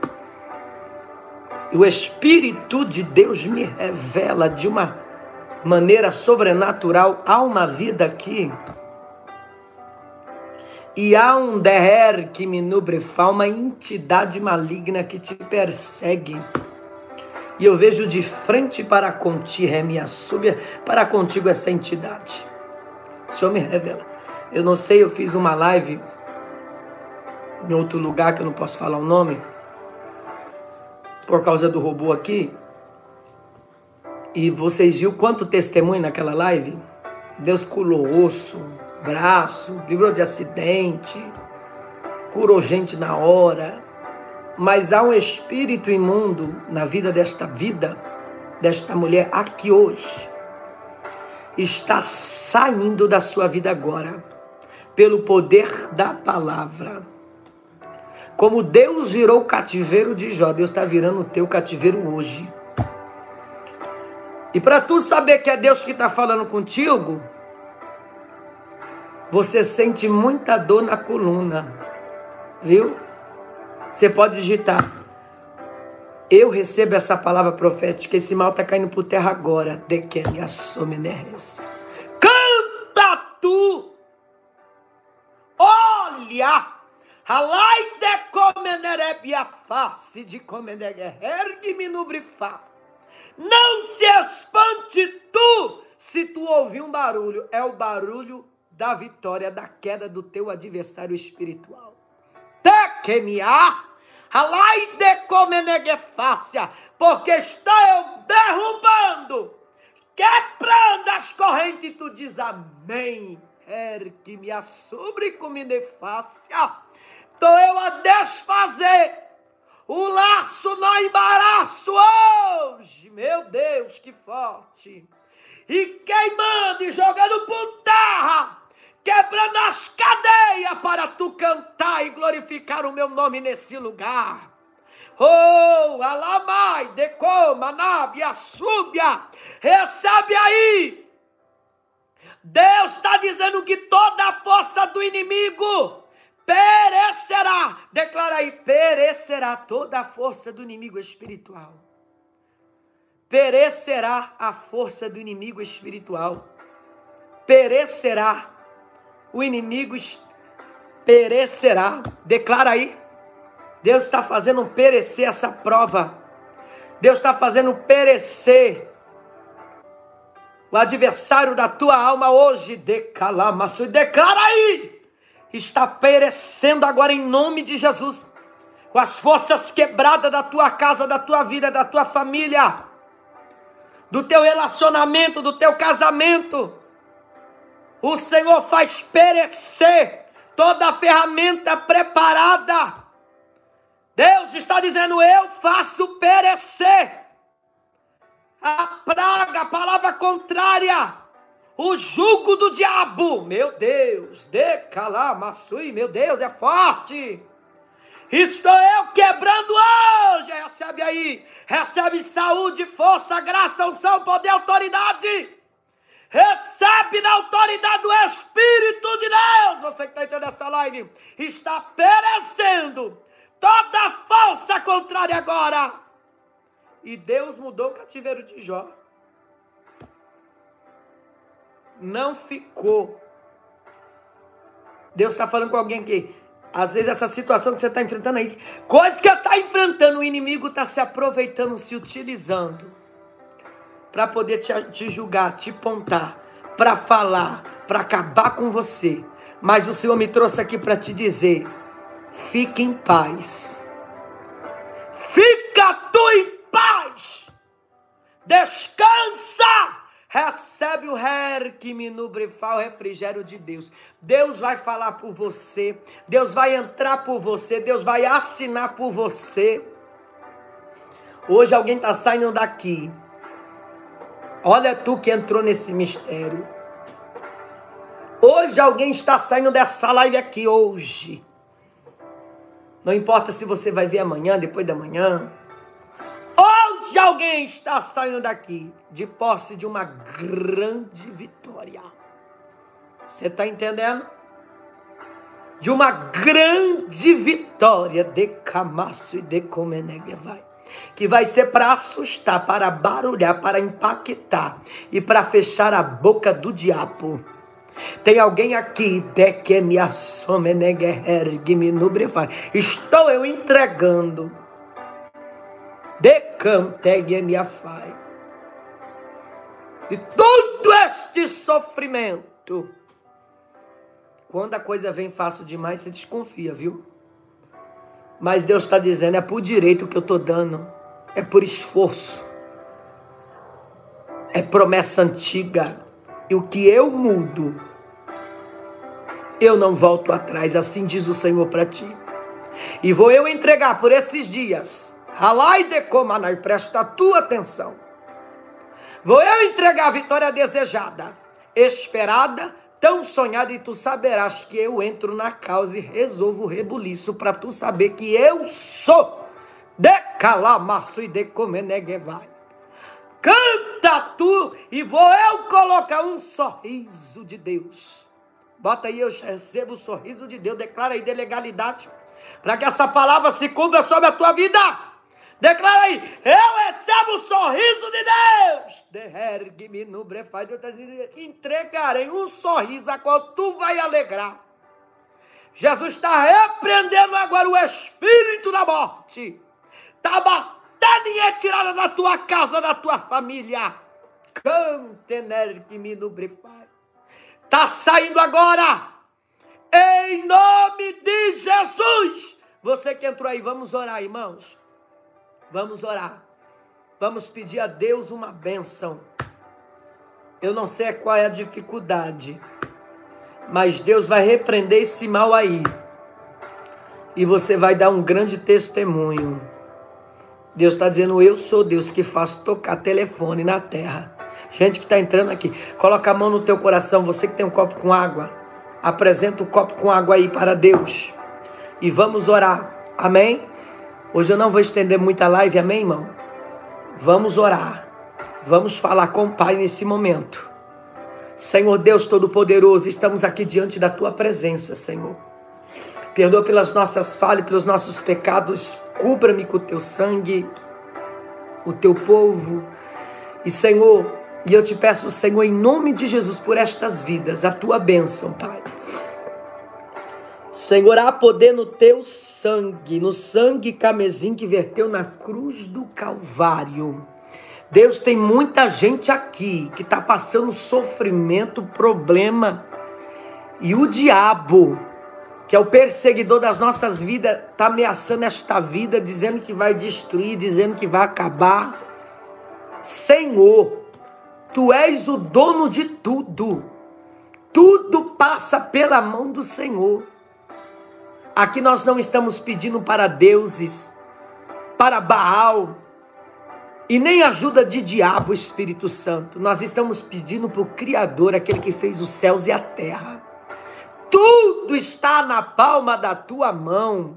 E o Espírito de Deus me revela de uma maneira sobrenatural. Há uma vida aqui. E há um derrer que me nubrefá, uma entidade maligna que te persegue. E eu vejo de frente para contigo, minha súbia, para contigo essa entidade. O Senhor me revela. Eu não sei, eu fiz uma live em outro lugar que eu não posso falar o nome, por causa do robô aqui. E vocês viram quanto testemunho naquela live? Deus curou osso, braço, livrou de acidente, curou gente na hora. Mas há um espírito imundo na vida, desta mulher aqui hoje. Está saindo da sua vida agora, pelo poder da palavra. Como Deus virou o cativeiro de Jó, Deus está virando o teu cativeiro hoje. E para tu saber que é Deus que está falando contigo, você sente muita dor na coluna, viu? Você pode digitar, eu recebo essa palavra profética, esse mal está caindo por terra agora. Canta tu, olha, alai de comenerebe a face de comenegue, ergue-me no brifá. Não se espante tu, se tu ouvir um barulho, é o barulho da vitória, da queda do teu adversário espiritual. Tequemiá, alai de comenegue fácia, porque estou eu derrubando, quebrando as correntes, e tu diz amém. Que me assubre comine fácia. Estou eu a desfazer o laço no embaraço hoje, meu Deus, que forte. E queimando e jogando por terra, quebrando as cadeias para tu cantar e glorificar o meu nome nesse lugar. Oh, alamai, decoma, nábia, súbia, recebe aí. Deus está dizendo que toda a força do inimigo perecerá. Declara aí, perecerá toda a força do inimigo espiritual. Perecerá a força do inimigo espiritual. Perecerá. O inimigo perecerá. Declara aí. Deus está fazendo perecer essa prova. Deus está fazendo perecer o adversário da tua alma hoje. Declara aí. Está perecendo agora em nome de Jesus. Com as forças quebradas da tua casa, da tua vida, da tua família, do teu relacionamento, do teu casamento. O Senhor faz perecer toda a ferramenta preparada. Deus está dizendo, eu faço perecer a praga, a palavra contrária, o jugo do diabo. Meu Deus, decalamassui, meu Deus, é forte. Estou eu quebrando hoje. Recebe aí. Recebe saúde, força, graça, unção, poder, autoridade. Recebe na autoridade do Espírito de Deus. Você que está entendendo essa live, está perecendo toda força contrária agora. E Deus mudou o cativeiro de Jó. Não ficou. Deus está falando com alguém que, às vezes, essa situação que você está enfrentando aí, coisa que está enfrentando, o inimigo está se aproveitando, se utilizando, para poder te julgar, te apontar, para falar, para acabar com você. Mas o Senhor me trouxe aqui para te dizer, fique em paz. Fica tu em paz. Descansa. Recebe o o refrigério de Deus. Deus vai falar por você. Deus vai entrar por você. Deus vai assinar por você. Hoje alguém está saindo daqui. Olha tu que entrou nesse mistério. Hoje alguém está saindo dessa live aqui hoje. Não importa se você vai ver amanhã, depois da manhã. Hoje alguém está saindo daqui de posse de uma grande vitória. Você está entendendo? De uma grande vitória de Camaço e de Comenegevai. Que vai ser para assustar, para barulhar, para impactar e para fechar a boca do diabo. Tem alguém aqui, estou eu entregando. De todo este sofrimento. Quando a coisa vem fácil demais, você desconfia, viu? Mas Deus está dizendo, é por direito que eu estou dando. É por esforço. É promessa antiga. E o que eu mudo, eu não volto atrás. Assim diz o Senhor para ti. E vou eu entregar por esses dias. Ralai de comanai, presta a tua atenção. Vou eu entregar a vitória desejada, esperada, tão sonhada, e tu saberás que eu entro na causa e resolvo o rebuliço para tu saber que eu sou de calamaço e de comenegevai. Canta tu e vou eu colocar um sorriso de Deus. Bota aí, eu recebo o sorriso de Deus. Declara aí de legalidade, para que essa palavra se cumpra sobre a tua vida. Declara aí, eu recebo o sorriso de Deus. Deus está dizendo, entregarei um sorriso a qual tu vai alegrar. Jesus está repreendendo agora o espírito da morte. Está batendo em retirada da tua casa, da tua família. Está saindo agora. Em nome de Jesus. Você que entrou aí, vamos orar, irmãos. Vamos orar. Vamos pedir a Deus uma bênção. Eu não sei qual é a dificuldade, mas Deus vai repreender esse mal aí. E você vai dar um grande testemunho. Deus está dizendo, eu sou Deus que faço tocar telefone na terra. Gente que está entrando aqui, coloca a mão no teu coração. Você que tem um copo com água, apresenta o copo com água aí para Deus. E vamos orar. Amém? Hoje eu não vou estender muita live, amém, irmão? Vamos orar. Vamos falar com o Pai nesse momento. Senhor Deus Todo-Poderoso, estamos aqui diante da Tua presença, Senhor. Perdoa pelas nossas falhas, pelos nossos pecados. Cubra-me com o Teu sangue, o Teu povo. E, Senhor, e eu te peço, Senhor, em nome de Jesus, por estas vidas, a Tua bênção, Pai. Senhor, há poder no Teu sangue, no sangue camesim que verteu na cruz do Calvário. Deus, tem muita gente aqui que está passando sofrimento, problema. E o diabo, que é o perseguidor das nossas vidas, está ameaçando esta vida, dizendo que vai destruir, dizendo que vai acabar. Senhor, Tu és o dono de tudo. Tudo passa pela mão do Senhor. Aqui nós não estamos pedindo para deuses, para Baal, e nem ajuda de diabo, Espírito Santo. Nós estamos pedindo para o Criador, aquele que fez os céus e a terra. Tudo está na palma da tua mão.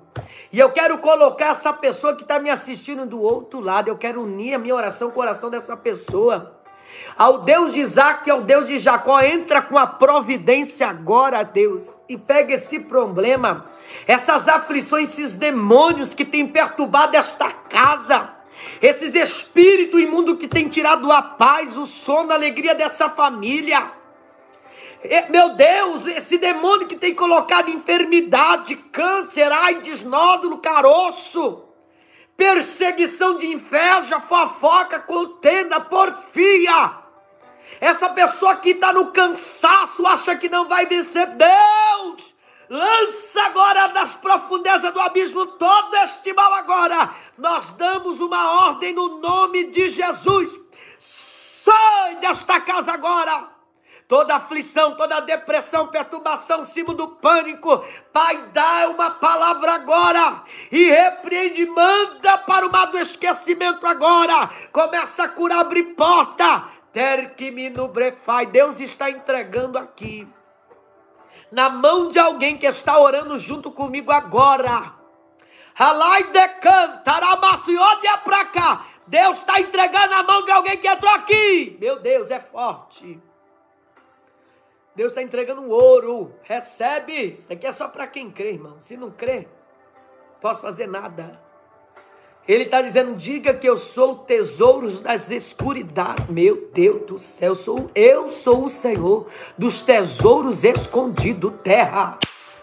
E eu quero colocar essa pessoa que está me assistindo do outro lado. Eu quero unir a minha oração com o coração dessa pessoa. Ao Deus de Isaac e ao Deus de Jacó, entra com a providência agora, Deus, e pega esse problema, essas aflições, esses demônios que têm perturbado esta casa, esses espíritos imundos que têm tirado a paz, o sono, a alegria dessa família. Meu Deus, esse demônio que tem colocado enfermidade, câncer, AIDS, nódulo, caroço, perseguição de inveja, fofoca, contenda, porfia. Essa pessoa que está no cansaço, acha que não vai vencer. Deus, lança agora das profundezas do abismo todo este mal agora. Nós damos uma ordem no nome de Jesus. Sai desta casa agora. Toda aflição, toda depressão, perturbação, símbolo do pânico. Pai, dá uma palavra agora. E repreende, manda para o mar do esquecimento agora. Começa a curar, abrir porta. Ter que me nubrefai. Deus está entregando aqui, na mão de alguém que está orando junto comigo agora. Ralai decanta, ramaço e olha para cá. Deus está entregando na mão de alguém que entrou aqui. Meu Deus, é forte. Deus está entregando um ouro. Recebe. Isso aqui é só para quem crê, irmão. Se não crê, não posso fazer nada. Ele está dizendo, diga que eu sou tesouros das escuridades. Meu Deus do céu, eu sou o Senhor dos tesouros escondidos, terra.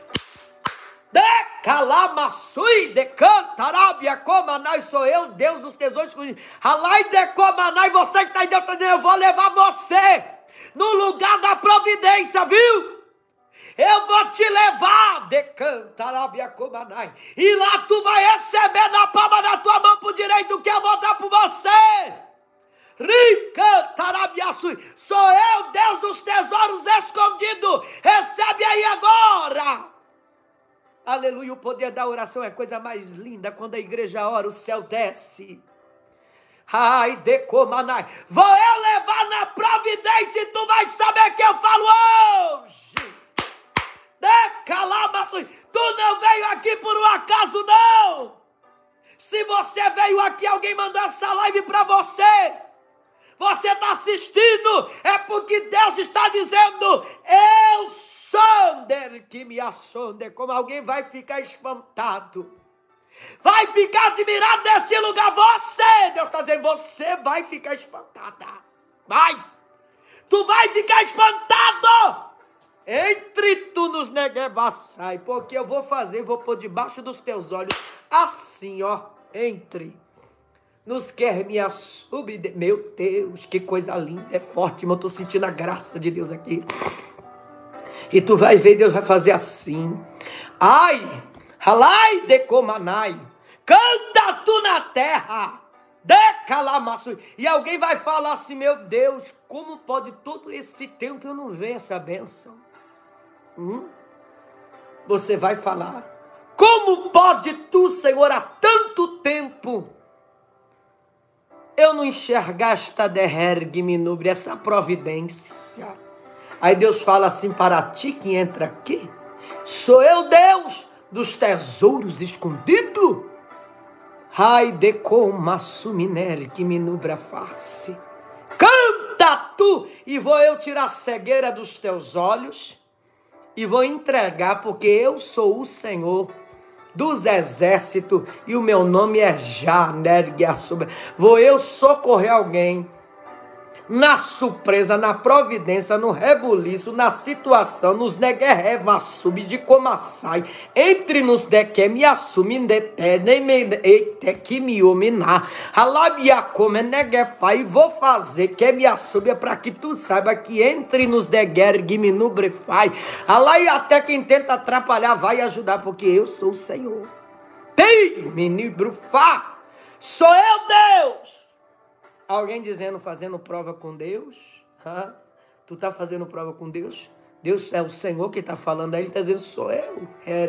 Decalamassui, decantarabia, comanai, sou eu, Deus dos tesouros escondidos. Alai decomanai, você que está em Deus, está dizendo, eu vou levar você no lugar da providência, viu? Eu vou te levar, decantarabia comanai, e lá tu vai receber na palma da tua mão por direito que eu vou dar por você. Ricantarabiaçui, sou eu, Deus dos tesouros escondidos. Recebe aí agora. Aleluia, o poder da oração é a coisa mais linda. Quando a igreja ora, o céu desce. Ai, decomanai, vou eu levar na providência e tu vai saber que eu falo hoje. Decalamaçui, tu não veio aqui por um acaso, não. Se você veio aqui, alguém mandou essa live para você. Você está assistindo, é porque Deus está dizendo, eu sou que me assonde. Como alguém vai ficar espantado, vai ficar admirado desse lugar. Você, Deus está dizendo, você vai ficar espantada. Vai, tu vai ficar espantado. Entre tu nos neguebassai, porque eu vou fazer, vou pôr debaixo dos teus olhos, assim, ó, entre nos quer me assumir. Meu Deus, que coisa linda, é forte, mas eu tô sentindo a graça de Deus aqui. E tu vai ver, Deus vai fazer assim. Ai, halai decomanai, canta tu na terra, decalamaçu. E alguém vai falar assim, meu Deus, como pode todo esse tempo eu não ver essa bênção? Você vai falar, como pode tu, Senhor, há tanto tempo eu não enxergar esta derrergue-minubre, essa providência? Aí Deus fala assim para ti que entra aqui, sou eu, Deus dos tesouros escondidos. Ai de comassuminer que me nubra a face. Canta tu, e vou eu tirar a cegueira dos teus olhos e vou entregar, porque eu sou o Senhor dos exércitos e o meu nome é Janerguiaçuba. Vou eu socorrer alguém na surpresa, na providência, no rebuliço, na situação, nos neguerrevassub de comassai, entre nos deque me assume que me ominar, alabia come neguefai, vou fazer que me assume para que tu saiba que entre nos deguergue me nubrefai, alai até quem tenta atrapalhar vai ajudar, porque eu sou o Senhor. Tem me nubrufá, sou eu, Deus. Alguém dizendo, fazendo prova com Deus? Tu está fazendo prova com Deus? Deus é o Senhor que está falando aí, ele está dizendo, sou eu.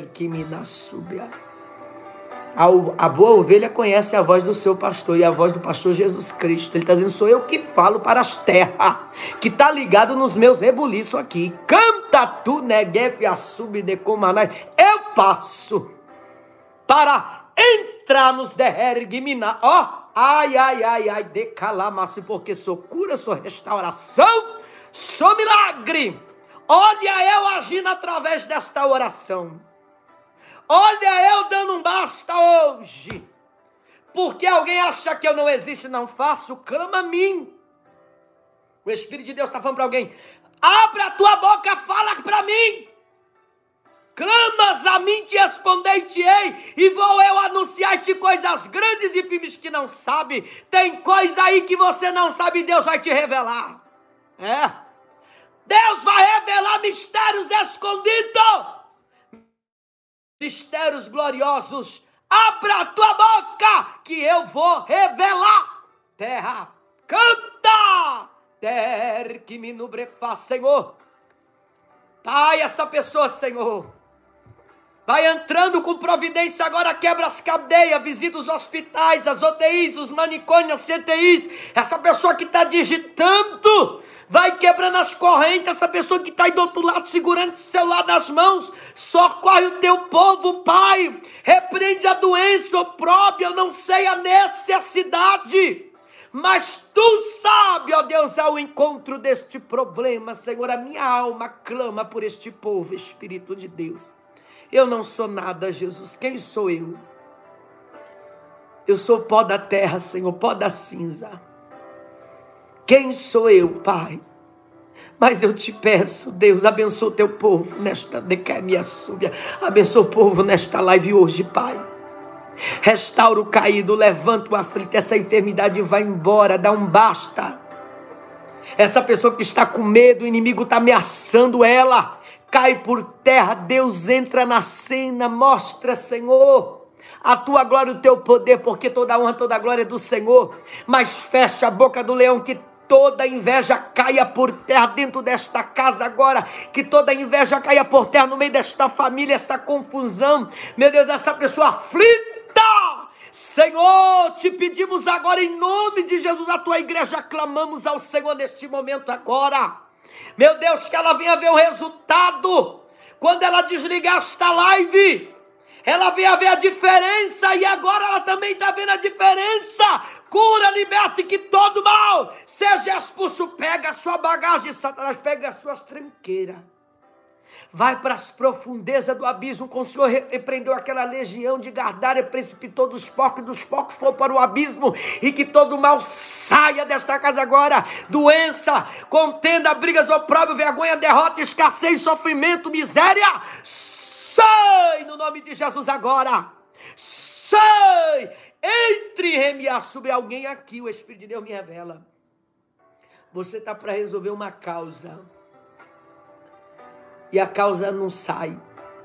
A boa ovelha conhece a voz do seu pastor e a voz do pastor Jesus Cristo. Ele está dizendo, sou eu que falo para as terras, que está ligado nos meus rebuliços aqui. Canta tu, neguef, assub de comanai. Eu passo. para entrar nos dergimina. Ó, ai, decalamaço, porque sou cura, sou restauração, sou milagre. Olha eu agindo através desta oração. Olha eu dando um basta hoje. Porque alguém acha que eu não existo, não faço, clama a mim. O Espírito de Deus está falando para alguém: abre a tua boca, fala para mim. Clamas a mim, te respondei-te-ei, e vou eu anunciar-te coisas grandes e firmes que não sabe. Tem coisa aí que você não sabe, Deus vai te revelar. Deus vai revelar mistérios escondidos, mistérios gloriosos. Abra a tua boca, que eu vou revelar. Terra, canta. Ter que me nubrefa, Senhor. Pai, essa pessoa, Senhor, vai entrando com providência agora, quebra as cadeias, visita os hospitais, as UTIs, os manicômios, as CTIs. Essa pessoa que está digitando, vai quebrando as correntes. Essa pessoa que está aí do outro lado, segurando o celular nas mãos, socorre o teu povo, Pai. Repreende a doença, opróbrio, eu não sei a necessidade, mas tu sabe, ó Deus, ao encontro deste problema, Senhor. A minha alma clama por este povo, Espírito de Deus. Eu não sou nada, Jesus. Quem sou eu? Eu sou pó da terra, Senhor, pó da cinza. Quem sou eu, Pai? Mas eu te peço, Deus, abençoa o teu povo nesta decamia súbia. Abençoa o povo nesta live hoje, Pai. Restaura o caído, levanta o aflito. Essa enfermidade vai embora, dá um basta. Essa pessoa que está com medo, o inimigo está ameaçando ela, cai por terra. Deus entra na cena, mostra, Senhor, a tua glória, o teu poder, porque toda a honra, toda a glória é do Senhor. Mas fecha a boca do leão, que toda inveja caia por terra dentro desta casa agora, que toda inveja caia por terra no meio desta família, esta confusão, meu Deus, essa pessoa aflita. Senhor, te pedimos agora em nome de Jesus, a tua igreja, clamamos ao Senhor neste momento agora, meu Deus, que ela venha ver o resultado, quando ela desligar esta live, ela venha ver a diferença, e agora ela também está vendo a diferença. Cura, liberta, e que todo mal seja expulso. Pega a sua bagagem, Satanás, pega as suas tranqueiras, vai para as profundezas do abismo. Com o Senhor repreendeu aquela legião de Gardária, precipitou dos porcos foi para o abismo, e que todo mal saia desta casa agora. Doença, contenda, brigas, opróbrio, vergonha, derrota, escassez, sofrimento, miséria, sai no nome de Jesus agora. Sai, entre e remia sobre alguém aqui. O Espírito de Deus me revela, você está para resolver uma causa, e a causa não sai.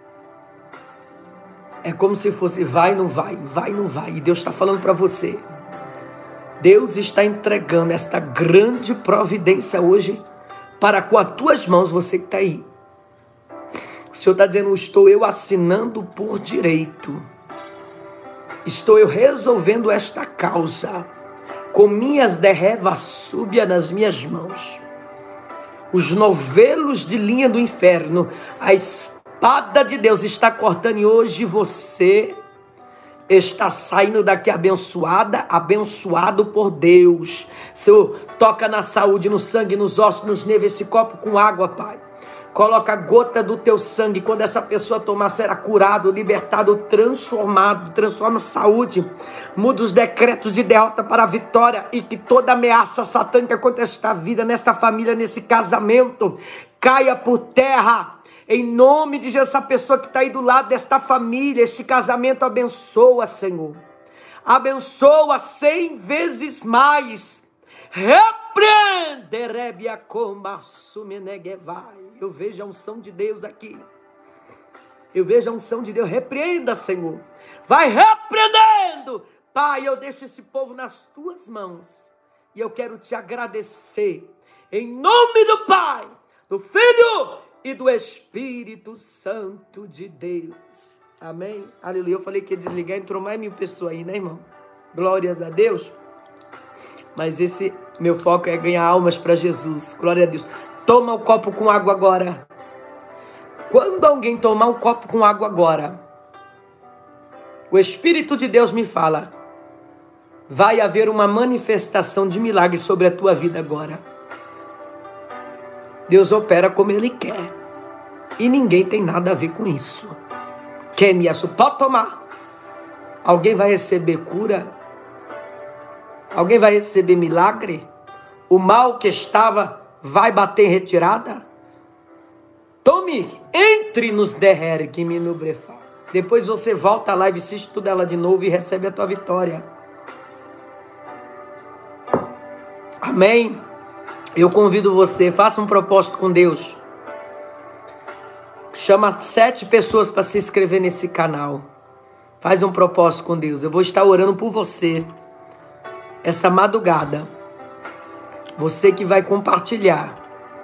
É como se fosse vai, não vai, vai, não vai. E Deus está falando para você. Deus está entregando esta grande providência hoje para com as tuas mãos, você que está aí. O Senhor está dizendo: estou eu assinando por direito. Estou eu resolvendo esta causa com minhas derrevas súbias nas minhas mãos. Os novelos de linha do inferno, a espada de Deus está cortando, e hoje você está saindo daqui abençoada, abençoado por Deus. Senhor, toca na saúde, no sangue, nos ossos, nos nervos, esse copo com água, Pai. Coloca a gota do teu sangue, quando essa pessoa tomar, será curado, libertado, transformado. Transforma a saúde, muda os decretos de derrota para a vitória, e que toda ameaça satânica contra esta vida, nesta família, nesse casamento, caia por terra. Em nome de Jesus, essa pessoa que está aí do lado desta família, este casamento, abençoa, Senhor. Abençoa 100 vezes mais. Repreende, rebia como assumenegevai. Eu vejo a unção de Deus aqui. Eu vejo a unção de Deus. Repreenda, Senhor. Vai repreendendo. Pai, eu deixo esse povo nas tuas mãos. E eu quero te agradecer. Em nome do Pai, do Filho e do Espírito Santo de Deus. Amém? Aleluia. Eu falei que ia desligar, entrou mais 1000 pessoas aí, né, irmão? Glórias a Deus. Mas esse meu foco é ganhar almas para Jesus. Glória a Deus. Toma o copo com água agora. Quando alguém tomar um copo com água agora, O Espírito de Deus me fala, vai haver uma manifestação de milagre sobre a tua vida agora. Deus opera como Ele quer. E ninguém tem nada a ver com isso. Quem me assou? Pode tomar. Alguém vai receber cura? Alguém vai receber milagre? O mal que estava vai bater em retirada? Tome, entre nos derrere que me nubrefa. Depois você volta à live, assiste tudo ela de novo e recebe a tua vitória. Amém? Eu convido você, faça um propósito com Deus. Chama 7 pessoas para se inscrever nesse canal. Faz um propósito com Deus. Eu vou estar orando por você essa madrugada. Você que vai compartilhar.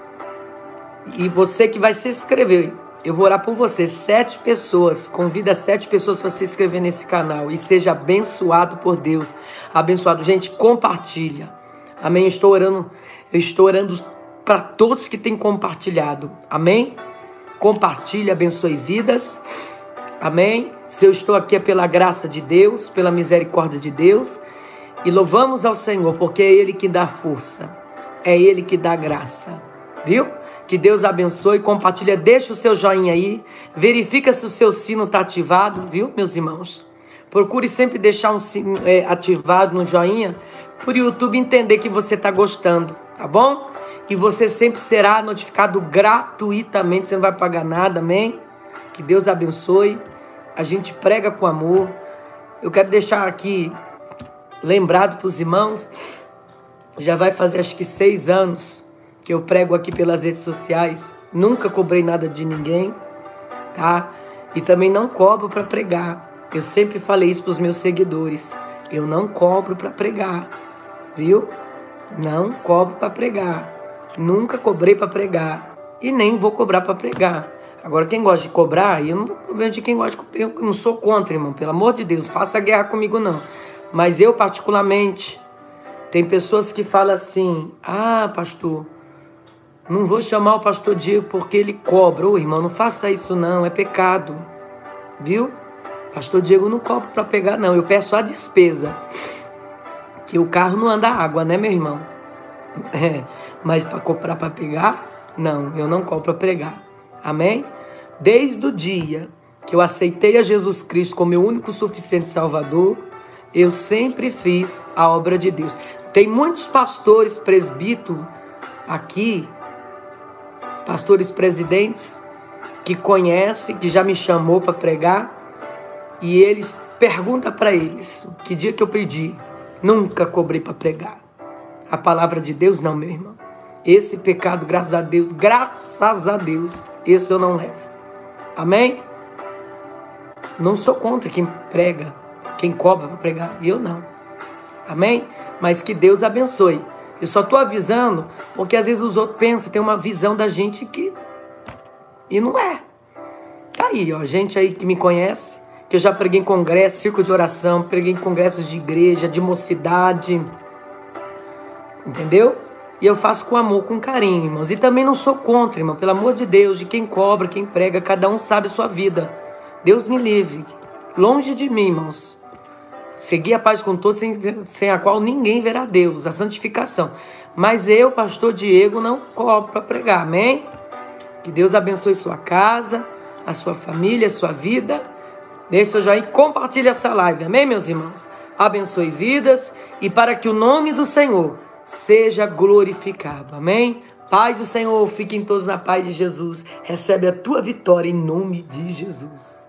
E você que vai se inscrever. Eu vou orar por você. 7 pessoas. Convida 7 pessoas para se inscrever nesse canal. E seja abençoado por Deus. Abençoado. Gente, compartilha. Amém? Eu estou orando para todos que têm compartilhado. Amém? Compartilha, abençoe vidas. Amém? Se eu estou aqui é pela graça de Deus, pela misericórdia de Deus. E louvamos ao Senhor, porque é Ele que dá força. É Ele que dá graça. Viu? Que Deus abençoe. Compartilha, deixa o seu joinha aí. Verifica se o seu sino está ativado, viu, meus irmãos? Procure sempre deixar um sino ativado no joinha, para o YouTube entender que você está gostando, tá bom? E você sempre será notificado gratuitamente, você não vai pagar nada, amém? Que Deus abençoe. A gente prega com amor. Eu quero deixar aqui lembrado para os irmãos, já vai fazer acho que 6 anos que eu prego aqui pelas redes sociais. Nunca cobrei nada de ninguém, tá? E também não cobro para pregar. Eu sempre falei isso para os meus seguidores. Eu não cobro para pregar, viu? Não cobro para pregar. Nunca cobrei para pregar. E nem vou cobrar para pregar. Agora, quem gosta de cobrar, eu não tenho problema de quem gosta de cobrar. Eu não sou contra, irmão. Pelo amor de Deus, faça guerra comigo, não. Mas eu, particularmente, tem pessoas que falam assim: ah, pastor, não vou chamar o pastor Diego porque ele cobra. Ô, irmão, não faça isso não, é pecado. Viu? Pastor Diego não cobra para pegar, não. Eu peço a despesa. Que o carro não anda água, né, meu irmão? Mas para comprar para pegar, não, eu não cobro para pregar. Amém? Desde o dia que eu aceitei a Jesus Cristo como meu único suficiente Salvador, eu sempre fiz a obra de Deus. Tem muitos pastores, presbíteros aqui, pastores presidentes, que conhecem, que já me chamou para pregar, e eles perguntam para eles, que dia que eu pedi? Nunca cobrei para pregar. A palavra de Deus não, meu irmão. Esse pecado, graças a Deus, esse eu não levo. Amém? Não sou contra quem prega, quem cobra para pregar. Eu não. Amém? Mas que Deus abençoe. Eu só estou avisando porque às vezes os outros pensam, tem uma visão da gente que... E não é. Tá aí, ó, gente aí que me conhece, que eu já preguei em congresso, círculo de oração, preguei em congressos de igreja, de mocidade. Entendeu? E eu faço com amor, com carinho, irmãos. E também não sou contra, irmão. Pelo amor de Deus, de quem cobra, quem prega, cada um sabe a sua vida. Deus me livre. Longe de mim, irmãos. Seguir a paz com todos, sem a qual ninguém verá Deus, a santificação. Mas eu, pastor Diego, não cobro para pregar, amém? Que Deus abençoe sua casa, a sua família, a sua vida. Deixe seu joinha e compartilhe essa live, amém, meus irmãos? Abençoe vidas e para que o nome do Senhor seja glorificado, amém? Paz do Senhor, fiquem todos na paz de Jesus. Recebe a tua vitória em nome de Jesus.